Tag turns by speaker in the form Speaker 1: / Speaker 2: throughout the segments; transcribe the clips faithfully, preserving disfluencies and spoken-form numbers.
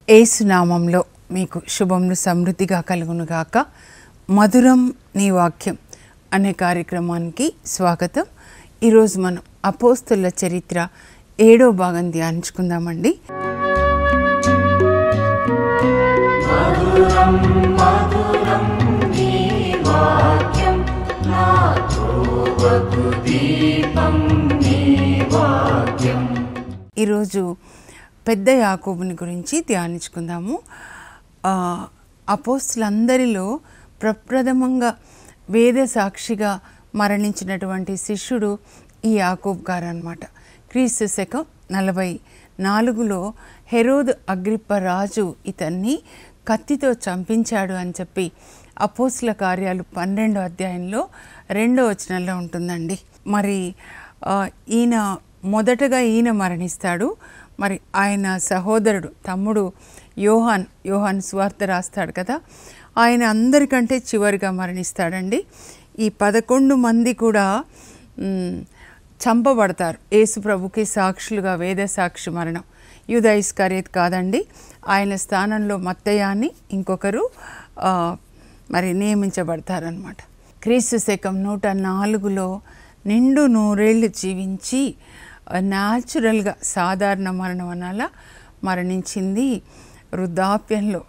Speaker 1: యేసు నామంలో మీకు శుభములు సమృద్ధిగా కలుగునుగాక. మధురం నీ వాక్యం అనే కార్యక్రమానికి స్వాగతం. ఈరోజు మనం అపోస్తలుల చరిత్ర ఏడో భాగం ధ్యానించుకుందామండి.
Speaker 2: మధురం మధురం నీ వాక్యం నా త్రోవకు దీపం నీ వాక్యం.
Speaker 1: ఈరోజు పెద్ద యాకోబుని గురించి ధ్యానించుకుందాము. అపోస్తలులందరిలో ప్రప్రథమంగా వేద సాక్షిగా మరణించినటువంటి శిష్యుడు ఈ యాకోబు గారు అన్నమాట. క్రీస్తు శకం నలభై నాలుగులో హెరోదు అగ్రిప్ప రాజు ఇతన్ని కత్తితో చంపించాడు అని చెప్పి అపోస్తల కార్యాలు పన్నెండో అధ్యాయంలో రెండో వచనంలో ఉంటుందండి. మరి ఈయన మొదటగా ఈయన మరణిస్తాడు. మరి ఆయన సహోదరుడు తమ్ముడు యోహాన్ యోహాన్ సువార్త రాస్తాడు కదా, ఆయన అందరికంటే చివరిగా మరణిస్తాడండి. ఈ పదకొండు మంది కూడా చంపబడతారు యేసు ప్రభుకి సాక్షులుగా. వేద సాక్షి మరణం. యూదా ఇస్కరియోతు కాదండి, ఆయన స్థానంలో మత్తయ్య అని ఇంకొకరు మరి నియమించబడతారనమాట. క్రీస్తు శకం నూట నాలుగులో నిండు నూరేళ్లు జీవించి న్యాచురల్గా సాధారణ మరణం అనాల మరణించింది వృద్ధాప్యంలో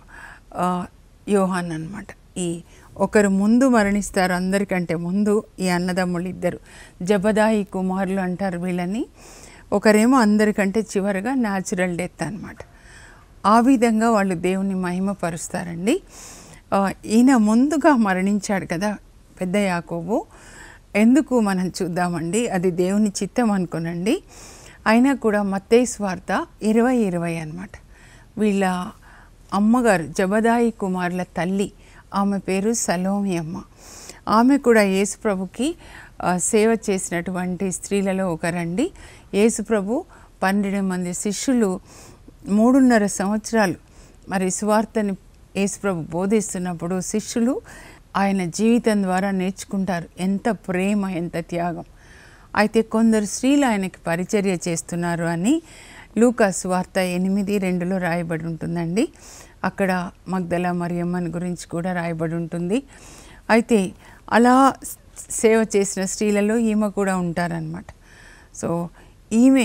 Speaker 1: యోహాన్ అన్నమాట. ఈ ఒకరు ముందు మరణిస్తారు, అందరికంటే ముందు ఈ అన్నదమ్ములు ఇద్దరు జబదాయి కుమారులు అంటారు వీళ్ళని. ఒకరేమో అందరికంటే చివరిగా న్యాచురల్ డెత్ అన్నమాట. ఆ విధంగా వాళ్ళు దేవుని మహిమపరుస్తారండి. ఈయన ముందుగా మరణించాడు కదా పెద్ద యాకోబు. ఎందుకు మనం చూద్దామండి, అది దేవుని చిత్తం అనుకోనండి. అయినా కూడా మత్తయి సువార్త ఇరవై ఇరవై అన్నమాట. వీళ్ళ అమ్మగారు జబదాయి కుమారుల తల్లి, ఆమె పేరు సలోమి అమ్మ. ఆమె కూడా యేసుప్రభుకి సేవ చేసినటువంటి స్త్రీలలో ఒకరండి. యేసుప్రభు పన్నెండు మంది శిష్యులు మూడున్నర సంవత్సరాలు మరి సువార్తని యేసుప్రభు బోధిస్తున్నప్పుడు శిష్యులు ఆయన జీవితం ద్వారా నేర్చుకుంటారు ఎంత ప్రేమ, ఎంత త్యాగం. అయితే కొందరు స్త్రీలు ఆయనకి పరిచర్య చేస్తున్నారు అని లూకా సువార్త ఎనిమిది రెండులో రాయబడి ఉంటుందండి. అక్కడ మగ్దల మరియమ్మని గురించి కూడా రాయబడి ఉంటుంది. అయితే అలా సేవ చేసిన స్త్రీలలో ఈమె కూడా ఉంటారనమాట. సో ఈమె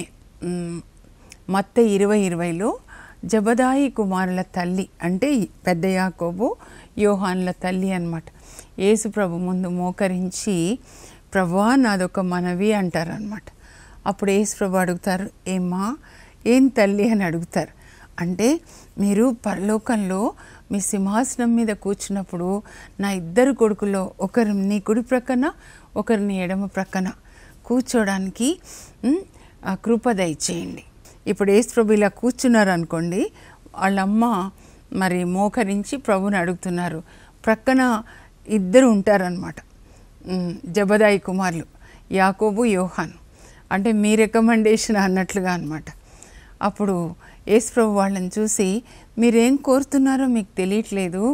Speaker 1: మత్తయి ఇరవై ఇరవైలో జబదాయి కుమారుల తల్లి అంటే పెద్ద యాకోబు యోహాన్ల తల్లి అన్నమాట. యేసు ప్రభు ముందు మోకరించి ప్రభువా నాదొక మనవి అంటారనమాట. అప్పుడు యేసు ప్రభు అడుగుతారు, ఏమ్మా ఏం తల్లి అని అడుగుతారు. అంటే మీరు పరలోకంలో మీ సింహాసనం మీద కూర్చున్నప్పుడు నా ఇద్దరు కొడుకులో ఒకరు నీ కుడి ప్రక్కన ఒకరు నీ ఎడమ ప్రక్కన కూర్చోడానికి కృప దయచేయండి. ఇప్పుడు యేసు ప్రభు ఇలా కూర్చున్నారు అనుకోండి, వాళ్ళమ్మ మరి మోకరించి ప్రభుని అడుగుతున్నారు. ప్రక్కన ఇద్దరు ఉంటారనమాట, జబదాయి కుమారులు యాకోబు యోహాన్. అంటే మీ రికమెండేషన్ అన్నట్లుగా అనమాట. అప్పుడు యేసు ప్రభు వాళ్ళని చూసి మీరేం కోరుతున్నారో మీకు తెలియట్లేదు,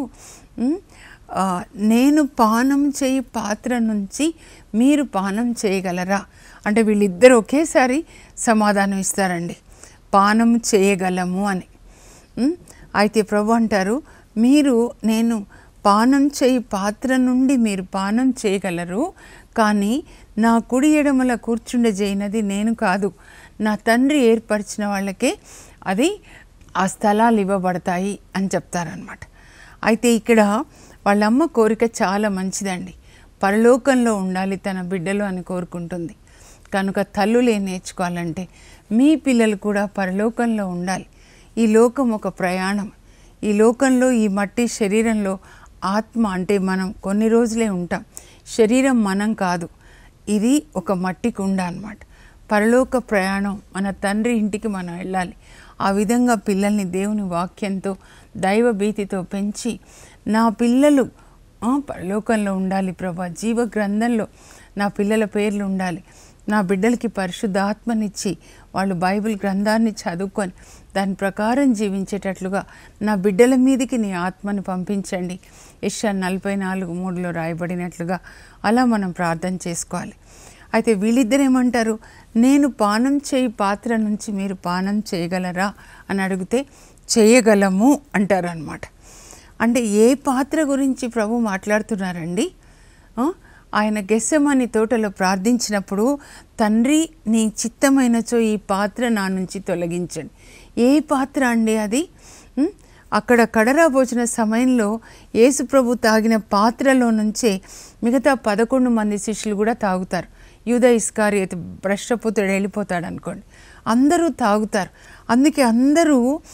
Speaker 1: నేను పానం చేయి పాత్ర నుంచి మీరు పానం చేయగలరా అంటే వీళ్ళిద్దరు ఒకేసారి సమాధానం ఇస్తారండి, పానం చేయగలము అని. అయితే ప్రభు అంటారు, మీరు నేను పానం చేయి పాత్ర నుండి మీరు పానం చేయగలరు, కానీ నా కుడి ఎడమల కూర్చుండజేయనది నేను కాదు, నా తండ్రి ఏర్పరిచిన వాళ్ళకే అది ఆ స్థలాలు ఇవ్వబడతాయి అని చెప్తారనమాట. అయితే ఇక్కడ వాళ్ళమ్మ కోరిక చాలా మంచిదండి, పరలోకంలో ఉండాలి తన బిడ్డలు అని కోరుకుంటుంది. కనుక తల్లులు ఏం నేర్చుకోవాలంటే మీ పిల్లలు కూడా పరలోకంలో ఉండాలి. ఈ లోకం ఒక ప్రయాణం. ఈ లోకంలో ఈ మట్టి శరీరంలో ఆత్మ అంటే మనం కొన్ని రోజులే ఉంటాం, శరీరం మనం కాదు. ఇది ఒక మట్టి కుండ అన్నమాట. పరలోక ప్రయాణం, మన తండ్రి ఇంటికి మనం వెళ్ళాలి. ఆ విధంగా పిల్లల్ని దేవుని వాక్యంతో దైవ భీతితో పెంచి నా పిల్లలు పరలోకంలో ఉండాలి ప్రభా, జీవ గ్రంథంలో నా పిల్లల పేర్లు ఉండాలి, నా బిడ్డలకి పరిశుద్ధాత్మనిచ్చి వాళ్ళు బైబిల్ గ్రంథాన్ని చదువుకొని దాని ప్రకారం జీవించేటట్లుగా నా బిడ్డల మీదకి నీ ఆత్మని పంపించండి, యెషయా నలభై నాలుగు మూడులో రాయబడినట్లుగా అలా మనం ప్రార్థన చేసుకోవాలి. అయితే వీళ్ళిద్దరు ఏమంటారు, నేను పానం చేయి పాత్ర నుంచి మీరు పానం చేయగలరా అని అడిగితే చేయగలము అంటారనమాట. అంటే ఏ పాత్ర గురించి ప్రభు మాట్లాడుతున్నారండి? ఆయన గెత్సెమనీ తోటలో ప్రార్థించినప్పుడు, తండ్రి నీ చిత్తమైనచో ఈ పాత్ర నా నుంచి తొలగించండి. ఏ పాత్ర అండి అది? అక్కడ కడరా భోజన సమయంలో యేసు ప్రభు తాగిన పాత్రలో నుంచే మిగతా పదకొండు మంది శిష్యులు కూడా తాగుతారు. యూదా ఇస్కారియోతు భ్రష్టపుత్రుడు వెళ్ళిపోతాడు అనుకోండి, అందరూ తాగుతారు. అందుకే అందరూ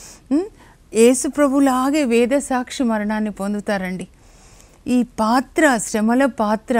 Speaker 1: యేసు ప్రభులాగే వేద సాక్షి మరణాన్ని పొందుతారండి. ఈ పాత్ర, శ్రమల పాత్ర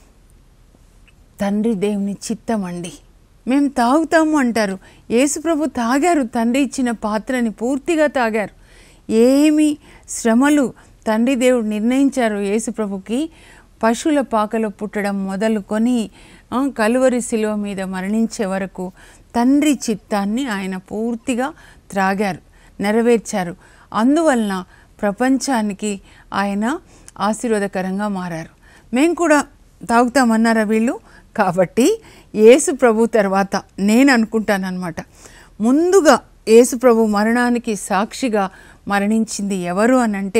Speaker 1: తండ్రి దేవుని చిత్తం అండి. మేము తాగుతాము అంటారు. యేసు ప్రభు తాగారు, తండ్రి ఇచ్చిన పాత్రని పూర్తిగా తాగారు. ఏమి శ్రమలు తండ్రి దేవుడు నిర్ణయించారు యేసు ప్రభుకి, పశువుల పాకలో పుట్టడం మొదలుకొని కలువరి శిలువ మీద మరణించే వరకు తండ్రి చిత్తాన్ని ఆయన పూర్తిగా త్రాగారు, నెరవేర్చారు. అందువలన ప్రపంచానికి ఆయన ఆశీర్వాదకరంగా మారారు. మేము కూడా తాగుతామన్నారా వీళ్ళు? కాబట్టి యేసు ప్రభు తర్వాత నేను అనుకుంటానన్నమాట, ముందుగా యేసు ప్రభు మరణానికి సాక్షిగా మరణించింది ఎవరు అనంటే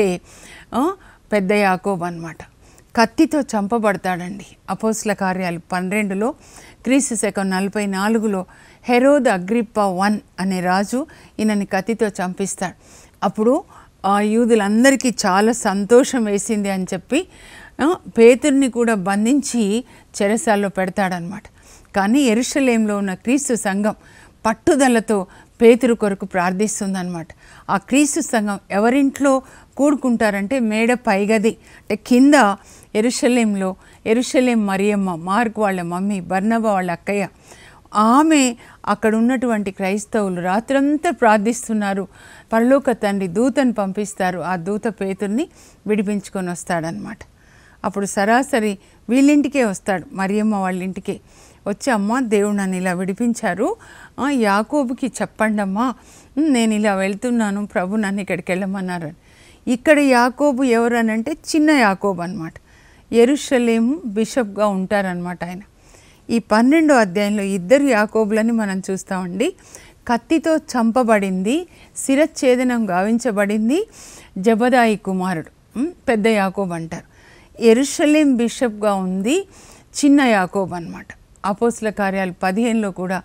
Speaker 1: పెద్ద యాకోబు అన్నమాట. కత్తితో చంపబడతాడండి. అపోస్తల కార్యాలు పన్నెండులో క్రీస్తు శకం నలభై నాలుగులో హెరోద్ అగ్రిప్ప వన్ అనే రాజు ఈయనని కత్తితో చంపిస్తాడు. అప్పుడు ఆ యూదులందరికీ చాలా సంతోషం వేసింది అని చెప్పి పేతుర్ని కూడా బంధించి చెరసాల్లో పెడతాడనమాట. కానీ యెరూషలేములో ఉన్న క్రీస్తు సంఘం పట్టుదలతో పేతురు కొరకు ప్రార్థిస్తుందన్నమాట. ఆ క్రీస్తు సంఘం ఎవరింట్లో కూడుకుంటారంటే మేడ పైగది, అంటే కింద యెరూషలేంలో యెరూషలేం మరియమ్మ, మార్క్ వాళ్ళ మమ్మీ, బర్నబా వాళ్ళ అక్కయ్య, ఆమె అక్కడ ఉన్నటువంటి క్రైస్తవులు రాత్రంతా ప్రార్థిస్తున్నారు. పరలోక తండ్రి దూతను పంపిస్తారు. ఆ దూత పేతుర్ని విడిపించుకొని వస్తాడనమాట. అప్పుడు సరాసరి వీళ్ళింటికే వస్తాడు, మరియమ్మ వాళ్ళ ఇంటికే వచ్చి, అమ్మ దేవుడు నన్ను ఇలా విడిపించారు, యాకోబుకి చెప్పండి అమ్మా, నేను ఇలా వెళ్తున్నాను, ప్రభు నన్ను ఇక్కడికి వెళ్ళమన్నారు. ఇక్కడ యాకోబు ఎవరు అని అంటే చిన్న యాకోబు అనమాట. యెరూషలేము బిషప్గా ఉంటారనమాట ఆయన. ఈ పన్నెండో అధ్యాయంలో ఇద్దరు యాకోబులని మనం చూస్తామండి. కత్తితో చంపబడింది, శిరచ్ఛేదనం గావించబడింది జబదాయి కుమారుడు, పెద్ద యాకోబు అంటారు. యెరూషలేం బిషప్గా ఉంది చిన్న యాకోబు అనమాట. అపోస్తల కార్యాలు పదిహేనులో కూడా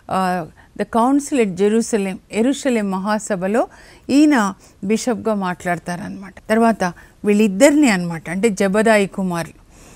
Speaker 1: ద కౌన్సిల్ ఎట్ జెరూసలేం, యెరూషలేం మహాసభలో ఈయన బిషప్గా మాట్లాడతారనమాట. తర్వాత వీళ్ళిద్దరిని అనమాట, అంటే జబదాయి కుమారులు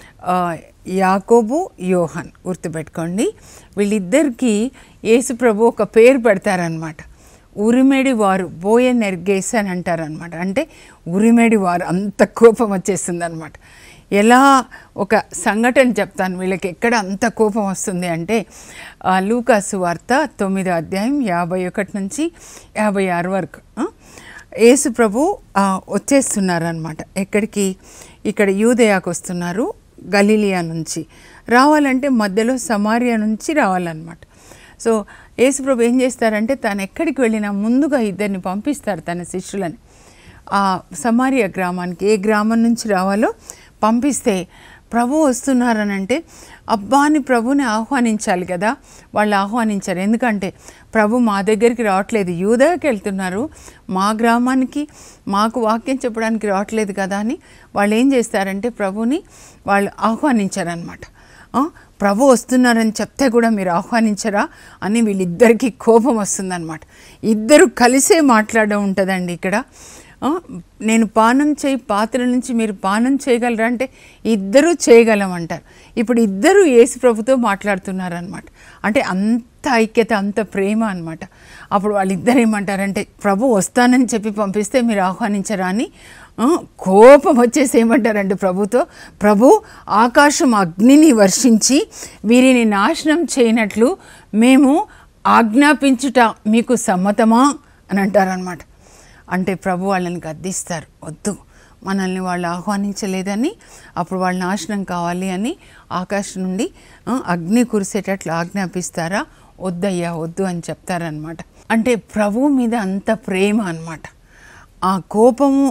Speaker 1: యాకోబు, యోహాన్, గుర్తుపెట్టుకోండి. వీళ్ళిద్దరికి యేసు ప్రభు ఒక పేరు పెడతారనమాట, ఉరిమేడి వారు, బోయనెర్గేస్ అని అంటారనమాట. అంటే ఉరిమేడి వారు, అంత కోపం వచ్చేస్తుంది అనమాట. ఎలా ఒక సంఘటన చెప్తాను వీళ్ళకి ఎక్కడ అంత కోపం వస్తుంది అంటే, లూకాసు వార్త తొమ్మిదో అధ్యాయం యాభై ఒకటి నుంచి యాభై ఆరు వరకు యేసు ప్రభు వచ్చేస్తున్నారు అనమాట. ఎక్కడికి? ఇక్కడ యూదయాకు వస్తున్నారు, గలిలియా నుంచి. రావాలంటే మధ్యలో సమారియా నుంచి రావాలన్నమాట. సో యేసు ప్రభు ఏం చేస్తారంటే, తను ఎక్కడికి వెళ్ళినా ముందుగా ఇద్దరిని పంపిస్తారు తన శిష్యులని ఆ సమారియా గ్రామానికి. ఏ గ్రామం నుంచి రావాలో పంపిస్తే, ప్రభు వస్తున్నారనంటే అబ్బాని ప్రభుని ఆహ్వానించాలి కదా. వాళ్ళు ఆహ్వానించారు. ఎందుకంటే ప్రభు మా దగ్గరికి రావట్లేదు, యూదాకి వెళ్తున్నారు, మా గ్రామానికి మాకు వాక్యం చెప్పడానికి రావట్లేదు కదా అని వాళ్ళు ఏం చేస్తారంటే ప్రభుని వాళ్ళు ఆహ్వానించారనమాట. ప్రభు వస్తున్నారని చెప్తే కూడా మీరు ఆహ్వానించరా అని వీళ్ళిద్దరికీ కోపం వస్తుందన్నమాట. ఇద్దరు కలిసే మాట్లాడడం ఉంటుందండి ఇక్కడ. నేను పానం చేయి పాత్ర నుంచి మీరు పానం చేయగలరా అంటే ఇద్దరూ చేయగలం అంటారు. ఇప్పుడు ఇద్దరు యేసు ప్రభుతో మాట్లాడుతున్నారనమాట. అంటే అంత ఐక్యత, అంత ప్రేమ అనమాట. అప్పుడు వాళ్ళిద్దరు ఏమంటారంటే, ప్రభు వస్తానని చెప్పి పంపిస్తే మీరు ఆహ్వానించరా అని కోపం వచ్చేసి ఏమంటారంటే ప్రభుతో, ప్రభు ఆకాశం అగ్నిని వర్షించి వీరిని నాశనం చేయనట్లు మేము ఆజ్ఞాపించుట మీకు సమ్మతమా అని అంటారనమాట. అంటే ప్రభు వాళ్ళని గద్దిస్తారు, వద్దు మనల్ని వాళ్ళు ఆహ్వానించలేదని, అప్పుడు వాళ్ళు నాశనం కావాలి అని ఆకాశం నుండి అగ్ని కురిసేటట్లు ఆజ్ఞాపిస్తారా? వద్దయ్యా వద్దు అని చెప్తారనమాట. అంటే ప్రభువు మీద అంత ప్రేమ అన్నమాట. ఆ కోపము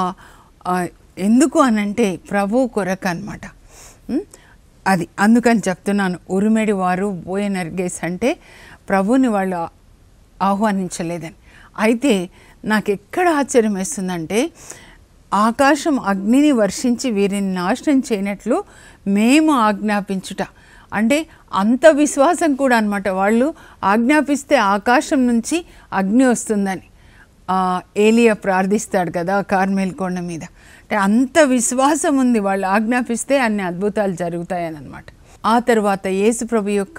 Speaker 1: ఎందుకు అనంటే ప్రభు కొరకు అనమాట. అది అందుకని చెప్తున్నాను. ఉరిమెడి వారు బోయనెర్గేస్ అంటే ప్రభుని వాళ్ళు ఆహ్వానించలేదని. అయితే నాకు ఎక్కడ ఆశ్చర్యం వేస్తుందంటే, ఆకాశం అగ్నిని వర్షించి వీరిని నాశనం చేయనట్లు మేము ఆజ్ఞాపించుట. అంటే అంత విశ్వాసం కూడా అనమాట. వాళ్ళు ఆజ్ఞాపిస్తే ఆకాశం నుంచి అగ్ని వస్తుందని ఏలియా ప్రార్థిస్తాడు కదా కార్మెల్ కొండ మీద. అంటే అంత విశ్వాసం ఉంది, వాళ్ళు ఆజ్ఞాపిస్తే అన్ని అద్భుతాలు జరుగుతాయని అనమాట. ఆ తర్వాత యేసుప్రభు యొక్క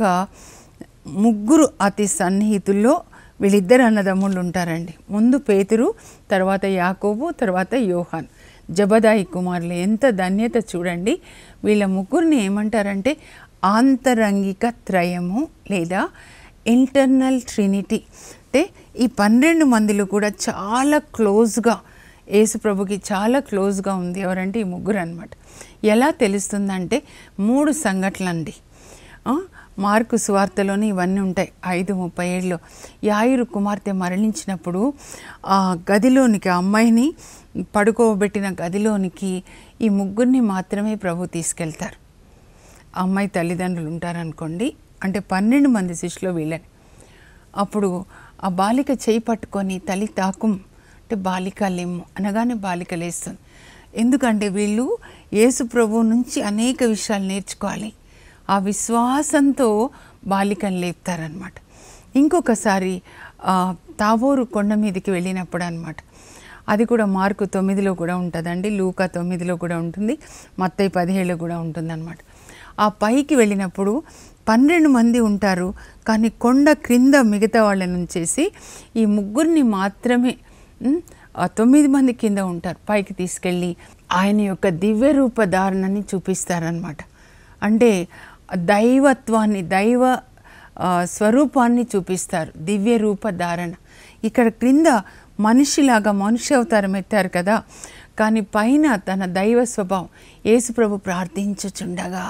Speaker 1: ముగ్గురు అతి సన్నిహితుల్లో వీళ్ళిద్దరు అన్నదమ్ముళ్ళు ఉంటారండి. ముందు పేతురు, తర్వాత యాకోబు, తర్వాత యోహాన్, జబదాయి కుమారులు. ఎంత ధన్యత చూడండి. వీళ్ళ ముగ్గురిని ఏమంటారంటే ఆంతరంగిక త్రయము లేదా ఇంటర్నల్ ట్రినిటీ. అంటే ఈ పన్నెండు మందిలో కూడా చాలా క్లోజ్గా యేసుప్రభుకి చాలా క్లోజ్గా ఉంది ఎవరంటే ఈ ముగ్గురు అనమాట. ఎలా తెలుస్తుందంటే మూడు సంఘటనలు అండి. మార్కు సువార్తలోని ఇవన్నీ ఉంటాయి. ఐదు ముప్పై ఏడులో యాయిరు కుమార్తె మరణించినప్పుడు ఆ గదిలోనికి, ఆ అమ్మాయిని పడుకోబెట్టిన గదిలోనికి ఈ ముగ్గురిని మాత్రమే ప్రభు తీసుకెళ్తారు. అమ్మాయి తల్లిదండ్రులు ఉంటారనుకోండి, అంటే పన్నెండు మంది శిష్యులు వీళ్ళని. అప్పుడు ఆ బాలిక చేయి పట్టుకొని తల్లి తాకుం అంటే బాలిక లేము అనగానే బాలిక లేస్తుంది. ఎందుకంటే వీళ్ళు యేసు ప్రభు నుంచి అనేక విషయాలు నేర్చుకోవాలి. ఆ విశ్వాసంతో బాలికను లేపుతారనమాట. ఇంకొకసారి తాబోరు కొండ మీదకి వెళ్ళినప్పుడు అనమాట. అది కూడా మార్కు తొమ్మిదిలో కూడా ఉంటుందండి, లూకా తొమ్మిదిలో కూడా ఉంటుంది, మత్తయి పదిహేడులో కూడా ఉంటుందన్నమాట. ఆ పైకి వెళ్ళినప్పుడు పన్నెండు మంది ఉంటారు, కానీ కొండ క్రింద మిగతా వాళ్ళని ఉంచేసి ఈ ముగ్గురిని మాత్రమే ఆ తొమ్మిది మంది కింద ఉంటారు. పైకి తీసుకెళ్ళి ఆయన యొక్క దివ్య రూప ధారణని చూపిస్తారనమాట. అంటే దైవత్వాన్ని, దైవ స్వరూపాన్ని చూపిస్తారు, దివ్య రూప ధారణ. ఇక్కడ క్రింద మనిషిలాగా మనుష్య అవతారం ఎత్తారు కదా, కానీ పైన తన దైవ స్వభావం. యేసుప్రభు ప్రార్థించుచుండగా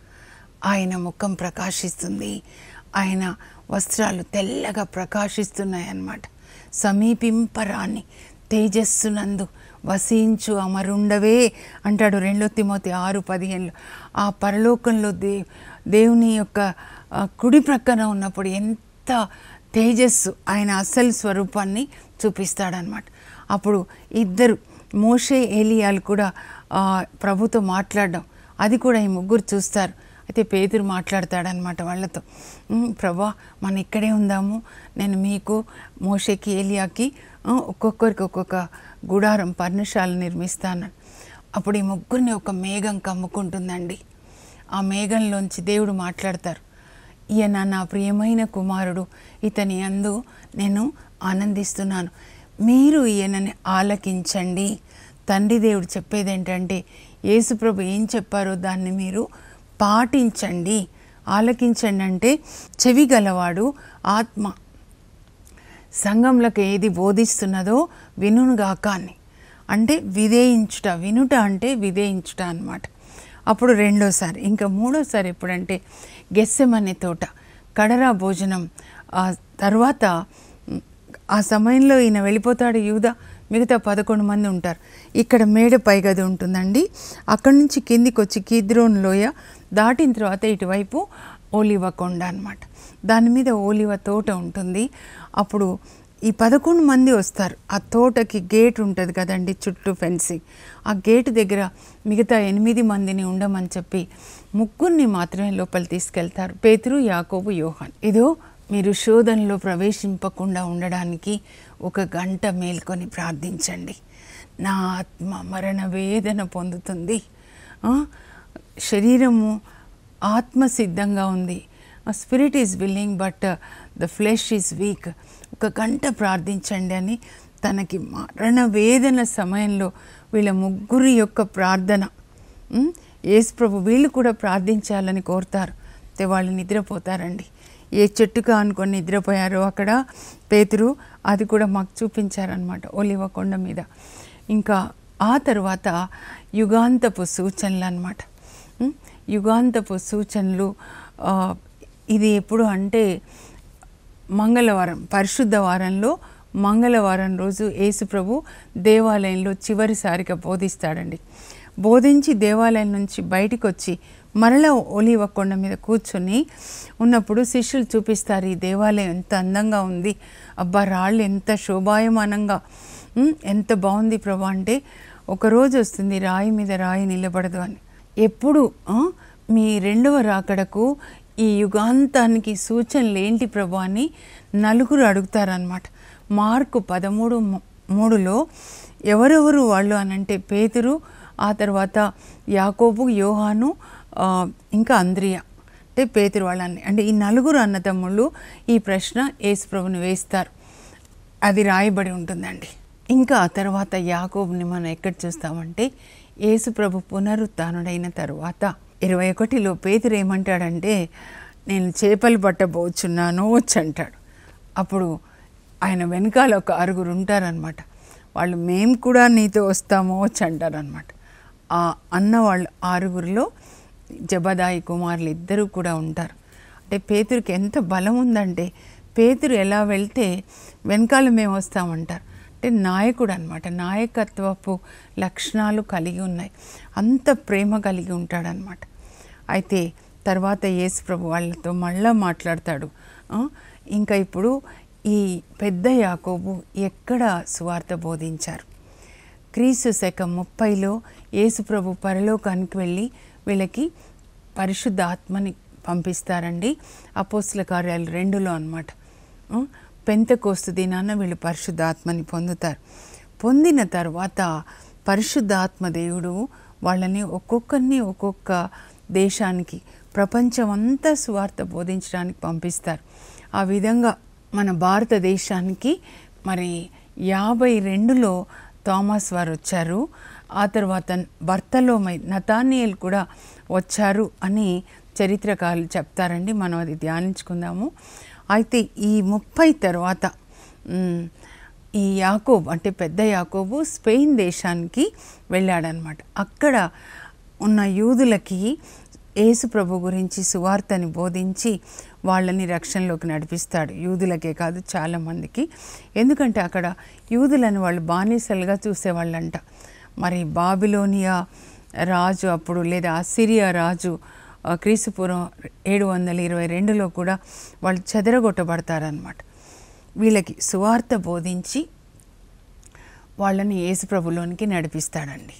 Speaker 1: ఆయన ముఖం ప్రకాశిస్తుంది, ఆయన వస్త్రాలు తెల్లగా ప్రకాశిస్తున్నాయి అన్నమాట. సమీపింపరాని తేజస్సునందు వసించు అమరుండవే అంటాడు రెండో తిమోతి ఆరు పదిహేనులో. ఆ పరలోకంలో దే దేవుని యొక్క కుడి ప్రక్కన ఉన్నప్పుడు ఎంత తేజస్సు, ఆయన అసలు స్వరూపాన్ని చూపిస్తాడనమాట. అప్పుడు ఇద్దరు మోషే ఏలియాలు కూడా ప్రభుతో మాట్లాడడం, అది కూడా ఈ ముగ్గురు చూస్తారు. అయితే పేతురు మాట్లాడతాడనమాట వాళ్ళతో, ప్రభా మనం ఇక్కడే ఉందాము, నేను మీకు మోషేకి ఏలియాకి ఒక్కొక్కరికి ఒక్కొక్క గుడారం పర్ణశాల నిర్మిస్తాను. అప్పుడు ఈ ముగ్గురిని ఒక మేఘం కమ్ముకుంటుందండి. ఆ మేఘంలోంచి దేవుడు మాట్లాడతారు, ఈయన నా ప్రియమైన కుమారుడు, ఇతని యందు నేను ఆనందిస్తున్నాను, మీరు ఈయనని ఆలకించండి. తండ్రి దేవుడు చెప్పేది ఏంటంటే యేసుప్రభు ఏం చెప్పారో దాన్ని మీరు పాటించండి. ఆలకించండి అంటే చెవి గలవాడు ఆత్మ సంఘంలకు ఏది బోధిస్తున్నదో వినుగాక అని. అంటే విధేయించుట, వినుట అంటే విధేయించుట అన్నమాట. అప్పుడు రెండోసారి, ఇంకా మూడోసారి ఎప్పుడంటే గెస్సెమనే తోట కడరా భోజనం తర్వాత ఆ సమయంలో ఈయన వెళ్ళిపోతాడు యూదా, మిగతా పదకొండు మంది ఉంటారు. ఇక్కడ మేడ పైగది ఉంటుందండి. అక్కడి నుంచి కిందికి వచ్చి కిద్రోన్ లోయ దాటిన తర్వాత ఇటువైపు ఓలివ కొండ అన్నమాట. దాని మీద ఓలివ తోట ఉంటుంది. అప్పుడు ఈ పదకొండు మంది వస్తారు. ఆ తోటకి గేట్ ఉంటుంది కదండి, చుట్టూ ఫెన్సింగ్. ఆ గేటు దగ్గర మిగతా ఎనిమిది మందిని ఉండమని చెప్పి ముగ్గురిని మాత్రమే లోపలి తీసుకెళ్తారు, పేతురు, యాకోబు, యోహాన్. ఇదో మీరు శోధనలో ప్రవేశింపకుండా ఉండడానికి ఒక గంట మేల్కొని ప్రార్థించండి. నా ఆత్మ మరణ వేదన పొందుతుంది, శరీరము ఆత్మ సిద్ధంగా ఉంది, spirit is willing but the flesh is weak. ఒక గంట ప్రార్థించండి అని తనకి మరణ వేదన సమయంలో వీళ్ళ ముగ్గురి యొక్క ప్రార్థన, యేసుప్రభు వీళ్ళు కూడా ప్రార్థించాలని కోరుతారు. అయితే వాళ్ళు నిద్రపోతారండి. ఏ చెట్టుగా అనుకొని నిద్రపోయారో అక్కడ పేతురు, అది కూడా మాకు చూపించారనమాట ఒలివ కొండ మీద. ఇంకా ఆ తర్వాత యుగాంతపు సూచనలు అన్నమాట. యుగాంతపు సూచనలు ఇది ఎప్పుడు అంటే మంగళవారం, పరిశుద్ధ వారంలో మంగళవారం రోజు యేసుప్రభు దేవాలయంలో చివరిసారిగా బోధిస్తాడండి. బోధించి దేవాలయం నుంచి బయటికి వచ్చి మరలా ఒలీవ కొండ మీద కూర్చొని ఉన్నప్పుడు శిష్యులు చూపిస్తారు, ఈ దేవాలయం ఎంత అందంగా ఉంది, అబ్బా రాళ్ళు ఎంత శోభాయమానంగా, ఎంత బాగుంది ప్రభా అంటే, ఒకరోజు వస్తుంది రాయి మీద రాయి నిలబడదు అని. ఎప్పుడు మీ రెండవ రాకడకు ఈ యుగాంతానికి సూచనలు ఏంటి ప్రభా అని నలుగురు అడుగుతారనమాట. మార్కు పదమూడు మూడులో ఎవరెవరు వాళ్ళు అనంటే పేతురు, ఆ తర్వాత యాకోబు, యోహాను, ఇంకా అంద్రియ, అంటే పేతురు వాళ్ళని, అంటే ఈ నలుగురు అన్నదమ్ముళ్ళు ఈ ప్రశ్న యేసుప్రభుని వేస్తారు. అది రాయబడి ఉంటుందండి. ఇంకా ఆ తర్వాత యాకోబుని మనం ఎక్కడ చూస్తామంటే యేసుప్రభు పునరుత్థానుడైన తరువాత ఇరవై ఒకటిలో పేతురు ఏమంటాడంటే, నేను చేపలు పట్టబోచున్నాను వచ్చి అంటాడు. అప్పుడు ఆయన వెనకాల ఒక ఆరుగురు ఉంటారనమాట. వాళ్ళు మేము కూడా నీతో వస్తామో వచ్చి అంటారనమాట. ఆ అన్న వాళ్ళు ఆరుగురిలో జబదాయి కుమారులు ఇద్దరు కూడా ఉంటారు. అంటే పేతురికి ఎంత బలం ఉందంటే, పేతురు ఎలా వెళ్తే వెనకాల మేము వస్తామంటారు. అంటే నాయకుడు అనమాట, నాయకత్వపు లక్షణాలు కలిగి ఉన్నాయి, అంత ప్రేమ కలిగి ఉంటాడనమాట. అయితే తర్వాత యేసుప్రభు వాళ్ళతో మళ్ళా మాట్లాడతాడు. ఇంకా ఇప్పుడు ఈ పెద్ద యాకోబు ఎక్కడ సువార్త బోధించారు? క్రీస్తు శకం ముప్పైలో యేసుప్రభు పరలోకానికి వెళ్ళి వీళ్ళకి పరిశుద్ధాత్మని పంపిస్తారండి. అపోస్తుల కార్యాలు రెండులో అన్నమాట. పెంతెకోస్తు దినాన వీళ్ళు పరిశుద్ధాత్మని పొందుతారు. పొందిన తర్వాత పరిశుద్ధాత్మ దేవుడు వాళ్ళని ఒక్కొక్కరిని ఒక్కొక్క దేశానికి, ప్రపంచం అంతా సువార్త బోధించడానికి పంపిస్తారు. ఆ విధంగా మన భారతదేశానికి మరి యాభై రెండులో థామస్ వారు వచ్చారు. ఆ తర్వాత బర్తలోమై, నతానియేల్ కూడా వచ్చారు అని చరిత్రకారులు చెప్తారండి. మనం అది ధ్యానించుకుందాము. అయితే ఈ ముప్పై తర్వాత ఈ యాకోబు అంటే పెద్ద యాకోబు స్పెయిన్ దేశానికి వెళ్ళాడనమాట. అక్కడ ఉన్న యూదులకి యేసు ప్రభు గురించి సువార్తని బోధించి వాళ్ళని రక్షణలోకి నడిపిస్తాడు. యూదులకే కాదు చాలామందికి. ఎందుకంటే అక్కడ యూదులను వాళ్ళు బానిసలుగా చూసేవాళ్ళంట. మరి బాబిలోనియా రాజు అప్పుడు, లేదా అసిరియా రాజు క్రీస్తుపూర్వం ఏడు వందల ఇరవై రెండులో కూడా వాళ్ళు చెదరగొట్టబడతారనమాట. వీళ్ళకి సువార్త బోధించి వాళ్ళని యేసుప్రభులోనికి నడిపిస్తాడండి.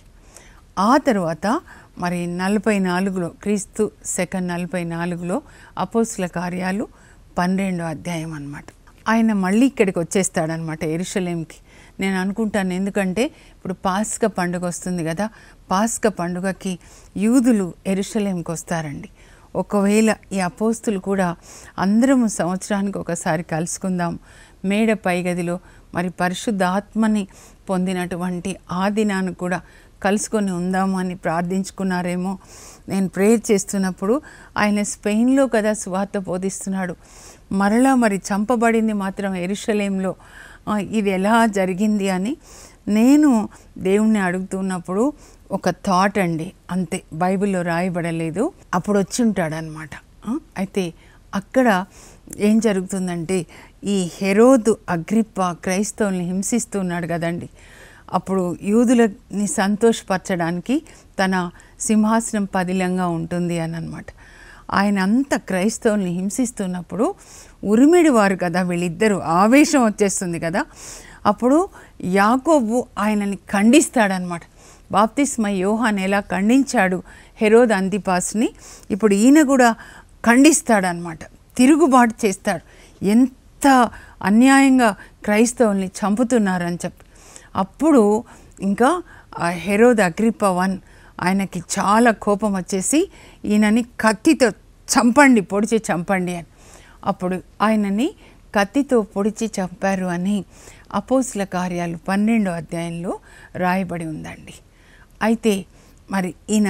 Speaker 1: ఆ తర్వాత మరి నలభై నాలుగులో క్రీస్తు సెకండ్ నలభై నాలుగులో అపోస్తుల కార్యాలు పన్నెండో అధ్యాయం అన్నమాట. ఆయన మళ్ళీ ఇక్కడికి వచ్చేస్తాడనమాట, యెరూషలేంకి. నేను అనుకుంటాను, ఎందుకంటే ఇప్పుడు పాస్కా పండుగ వస్తుంది కదా, పాస్కా పండుగకి యూదులు యెరూషలేంకి వస్తారండి. ఒకవేళ ఈ అపోస్తులు కూడా అందరము సంవత్సరానికి ఒకసారి కలుసుకుందాం మేడ పైగదిలో, మరి పరిశుద్ధ ఆత్మని పొందినటువంటి ఆ దినాన్ని కూడా కలుసుకొని ఉందాము అని ప్రార్థించుకున్నారేమో. నేను ప్రేయర్ చేస్తున్నప్పుడు ఆయన స్పెయిన్లో కదా సువార్త బోధిస్తున్నాడు, మరలా మరి చంపబడింది మాత్రం యెరూషలేంలో, ఇది ఎలా జరిగింది అని నేను దేవుణ్ణి అడుగుతున్నప్పుడు ఒక థాట్ అండి, అంతే, బైబిల్లో రాయబడలేదు. అప్పుడు వచ్చి ఉంటాడనమాట. అయితే అక్కడ ఏం జరుగుతుందంటే, ఈ హెరోదు అగ్రిప్ప క్రైస్తవుల్ని హింసిస్తున్నాడు కదండి. అప్పుడు యూదులని సంతోషపరచడానికి తన సింహాసనం పదిలంగా ఉంటుంది అని అనమాట. ఆయన అంత క్రైస్తవుల్ని హింసిస్తున్నప్పుడు ఉరిమిడి వారు కదా వీళ్ళిద్దరూ, ఆవేశం వచ్చేస్తుంది కదా. అప్పుడు యాకోబు ఆయనని ఖండిస్తాడనమాట. బాప్తిస్మ యోహాన్ ఎలా ఖండించాడు హెరోద్ అంతిపాస్ని, ఇప్పుడు ఈయన కూడా ఖండిస్తాడనమాట, తిరుగుబాటు చేస్తాడు. ఎంత అన్యాయంగా క్రైస్తవుల్ని చంపుతున్నారని చెప్పి. అప్పుడు ఇంకా హెరోద్ అగ్రిప్ప వన్ ఆయనకి చాలా కోపం వచ్చేసి ఈయనని కత్తితో చంపండి, పొడిచి చంపండి అని. అప్పుడు ఆయనని కత్తితో పొడిచి చంపారు అని అపోస్తుల కార్యాలు పన్నెండో అధ్యాయంలో రాయబడి ఉందండి. అయితే మరి ఈయన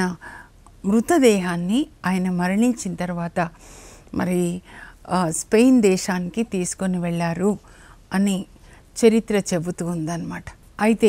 Speaker 1: మృతదేహాన్ని ఆయన మరణించిన తర్వాత మరి స్పెయిన్ దేశానికి తీసుకొని వెళ్ళారు అని చరిత్ర చెబుతూ ఉందన్నమాట. అయితే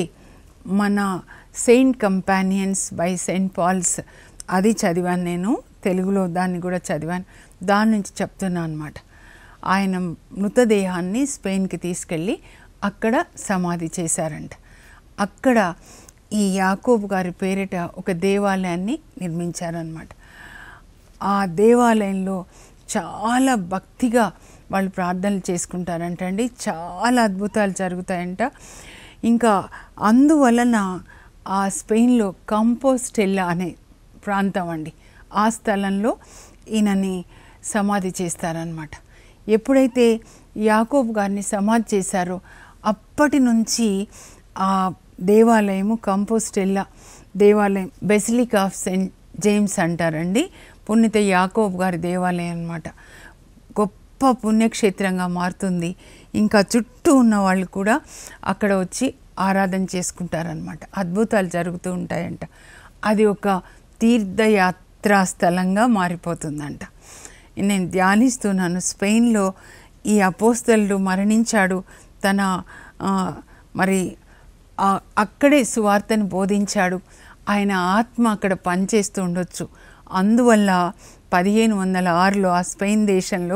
Speaker 1: మన saint companions by saint Paul's అది చదివాను నేను, తెలుగులో దాన్ని కూడా చదివాను, దాని నుంచి చెప్తున్నాను అనమాట. ఆయన మృతదేహాన్ని స్పెయిన్కి తీసుకెళ్ళి అక్కడ సమాధి చేశారంట. అక్కడ ఈ యాకోబు గారి పేరిట ఒక దేవాలయాన్ని నిర్మించారనమాట. ఆ దేవాలయంలో చాలా భక్తిగా వాళ్ళు ప్రార్థనలు చేసుకుంటారంటండి. చాలా అద్భుతాలు జరుగుతాయంట. ఇంకా అందువలన ఆ స్పెయిన్లో కంపోస్టెల్లా అనే ప్రాంతం అండి, ఆ స్థలంలో ఈయనని సమాధి చేస్తారనమాట. ఎప్పుడైతే యాకోబు గారిని సమాధి చేశారో అప్పటి నుంచి ఆ దేవాలయము కంపోస్టెల్లా దేవాలయం, బెసిలికా ఆఫ్ సెయింట్ జేమ్స్ అంటారండి, పుణ్యత యాకోబు గారి దేవాలయం అన్నమాట. గొప్ప పుణ్యక్షేత్రంగా మారుతుంది. ఇంకా చుట్టూ ఉన్న వాళ్ళు కూడా అక్కడ వచ్చి ఆరాధన చేసుకుంటారనమాట. అద్భుతాలు జరుగుతూ ఉంటాయంట. అది ఒక తీర్థయాత్రా స్థలంగా మారిపోతుందంట. నేను ధ్యానిస్తున్నాను, స్పెయిన్లో ఈ అపోస్తలుడు మరణించాడు, తన మరి అక్కడే సువార్తను బోధించాడు, ఆయన ఆత్మ అక్కడ పనిచేస్తూ ఉండొచ్చు. అందువల్ల పదిహేను వందల ఆరులో ఆ స్పెయిన్ దేశంలో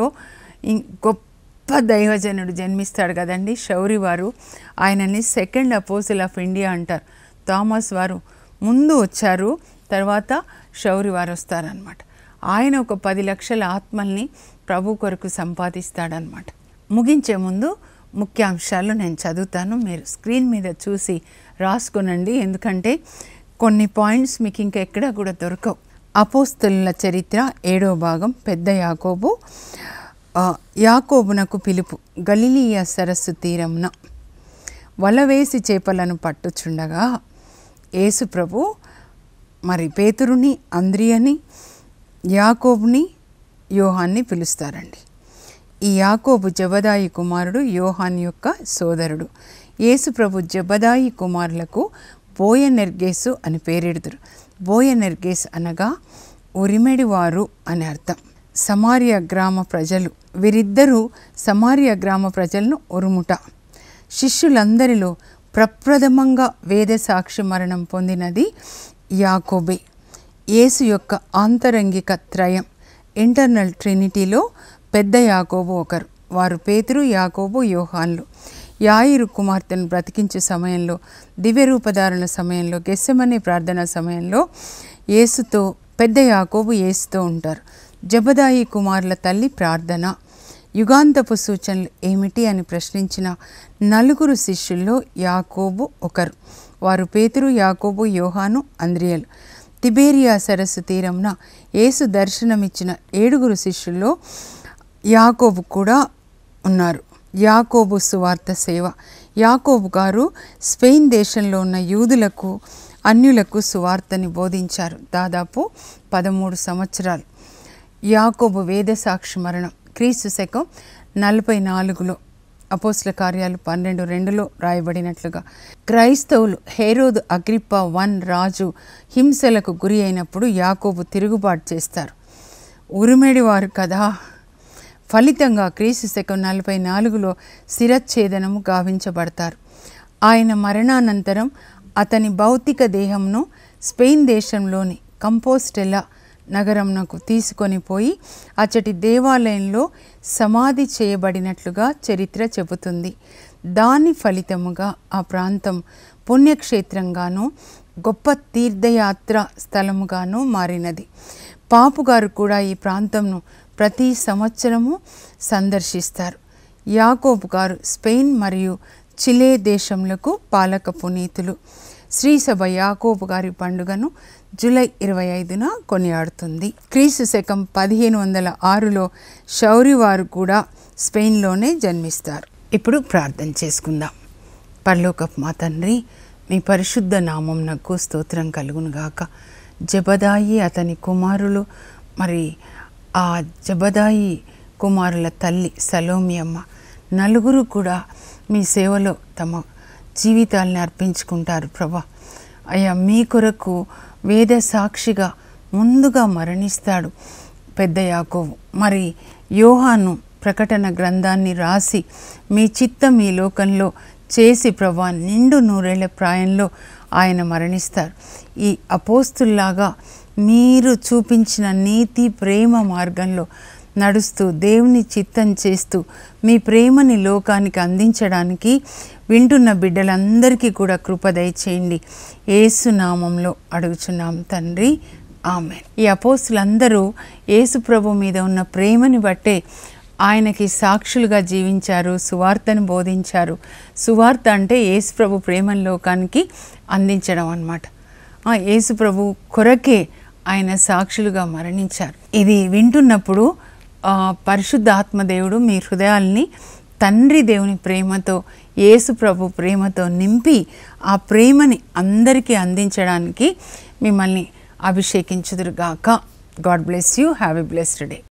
Speaker 1: గొప్ప దైవజనుడు జన్మిస్తాడు కదండి, షౌరి వారు. ఆయనని సెకండ్ అపోజిల్ ఆఫ్ ఇండియా అంటారు. థామస్ వారు ముందు వచ్చారు, తర్వాత షౌరి వారు వస్తారనమాట. ఆయన ఒక పది లక్షల ఆత్మల్ని ప్రభు కొరకు సంపాదిస్తాడనమాట. ముగించే ముందు ముఖ్యాంశాలు నేను చదువుతాను, మీరు స్క్రీన్ మీద చూసి రాసుకునండి, ఎందుకంటే కొన్ని పాయింట్స్ మీకు ఇంకెక్కడా కూడా దొరకవు. అపోస్తలుల చరిత్ర ఏడో భాగం. పెద్ద యాకోబు. యాకోబునకు పిలుపు. గలిలియా సరస్సు తీరమున వలవేసి చేపలను పట్టుచుండగా యేసు ప్రభు మరి పేతురుని, అంద్రియని, యాకోబుని, యోహాన్ని పిలుస్తారండి. ఈ యాకోబు జబదాయి కుమారుడు, యోహాన్ యొక్క సోదరుడు. యేసు ప్రభు జబదాయి కుమారులకు బోయనెర్గేసు అని పేరెడుతురు. బోయనెర్గేస్ అనగా ఉరిమెడివారు అని అర్థం. సమారియా గ్రామ ప్రజలు, వీరిద్దరూ సమారియా గ్రామ ప్రజలను ఉరుముట. శిష్యులందరిలో ప్రప్రథమంగా వేద సాక్షి మరణం పొందినది యాకోబే. యేసు యొక్క ఆంతరంగిక త్రయం, ఇంటర్నల్ ట్రినిటీలో పెద్ద యాకోబు ఒకరు. వారు పేతురు, యాకోబు, యోహాన్లు. యాయిరు కుమార్తెను బ్రతికించే సమయంలో, దివ్యరూపధారణ సమయంలో, గెస్సెమనే ప్రార్థన సమయంలో యేసుతో పెద్ద యాకోబు యేసుతో ఉంటారు. జబదాయి కుమారుల తల్లి ప్రార్థన. యుగాంతపు సూచనలు ఏమిటి అని ప్రశ్నించిన నలుగురు శిష్యుల్లో యాకోబు ఒకరు. వారు పేతురు, యాకోబు, యోహాను, అంద్రియలు. తిబేరియా సరస్సు తీరంన యేసు దర్శనమిచ్చిన ఏడుగురు శిష్యుల్లో యాకోబు కూడా ఉన్నారు. యాకోబు సువార్త సేవ. యాకోబు గారు స్పెయిన్ దేశంలో ఉన్న యూదులకు, అన్యులకు సువార్తని బోధించారు దాదాపు పదమూడు సంవత్సరాలు. యాకోబు వేద సాక్షి మరణం క్రీస్తు శకం నలభై నాలుగులో అపోస్తల కార్యాలు పన్నెండు రెండులో రాయబడినట్లుగా క్రైస్తవులు హేరోదు అగ్రిప్ప వన్ రాజు హింసలకు గురి అయినప్పుడు యాకోబు తిరుగుబాటు చేస్తారు. ఉరిమేడివారు కదా. ఫలితంగా క్రీస్తు శకం నలభై నాలుగులో శిరచ్ఛేదనము గావించబడతారు. ఆయన మరణానంతరం అతని భౌతిక దేహంను స్పెయిన్ దేశంలోని కంపోస్టెలా నగరంనకు తీసుకొని పోయి అచ్చటి దేవాలయంలో సమాధి చేయబడినట్లుగా చరిత్ర చెబుతుంది. దాని ఫలితముగా ఆ ప్రాంతం పుణ్యక్షేత్రంగాను గొప్ప తీర్థయాత్ర స్థలముగాను మారినది. పాపుగారు కూడా ఈ ప్రాంతంను ప్రతి సంవత్సరము సందర్శిస్తారు. యాకోబు గారు స్పెయిన్ మరియు చిలే దేశములకు పాలక పునీతులు. శ్రీసభ యాకోబు గారి పండుగను జూలై ఇరవై ఐదున కొనియాడుతుంది. క్రీస్తు శకం పదిహేను వందల ఆరులో షౌరి వారు కూడా స్పెయిన్లోనే జన్మిస్తారు. ఇప్పుడు ప్రార్థన చేసుకుందాం. పరలోకపు మా తండ్రి, మీ పరిశుద్ధ నామమునకు స్తోత్రం కలుగునుగాక. జబదాయి అతని కుమారులు, మరి ఆ జబదాయి కుమారుల తల్లి సలోమి అమ్మ, నలుగురు కూడా మీ సేవలో తమ జీవితాలని అర్పించుకుంటారు ప్రభా. అయ్యా, మీ కొరకు వేద సాక్షిగా ముందుగా మరణిస్తాడు పెద్ద యాకోబు. మరి యోహాను ప్రకటన గ్రంథాన్ని రాసి మీ చిత్తం ఈ లోకంలో చేసి ప్రభా నిండు నూరేళ్ల ప్రాయంలో ఆయన మరణిస్తారు. ఈ అపోస్తుల్లాగా మీరు చూపించిన నీతి ప్రేమ మార్గంలో నడుస్తూ దేవుని చిత్తం చేస్తూ మీ ప్రేమని లోకానికి అందించడానికి వింటున్న బిడ్డలందరికీ కూడా కృప దయచేయండి. యేసు నామంలో అడుగుచున్నాం తండ్రి, ఆమేన్. ఈ అపోస్తులందరూ యేసు ప్రభు మీద ఉన్న ప్రేమని బట్టే ఆయనకి సాక్షులుగా జీవించారు, సువార్తను బోధించారు. సువార్త అంటే యేసు ప్రభు ప్రేమను లోకానికి అందించడం అన్నమాట. యేసు ప్రభు కొరకే ఆయన సాక్షులుగా మరణించారు. ఇది వింటున్నప్పుడు పరిశుద్ధ ఆత్మదేవుడు మీ హృదయాల్ని తండ్రి దేవుని ప్రేమతో, యేసు ప్రభు ప్రేమతో నింపి ఆ ప్రేమని అందరికీ అందించడానికి మిమ్మల్ని అభిషేకించుదురుగాక. God bless you. Have a blessed day.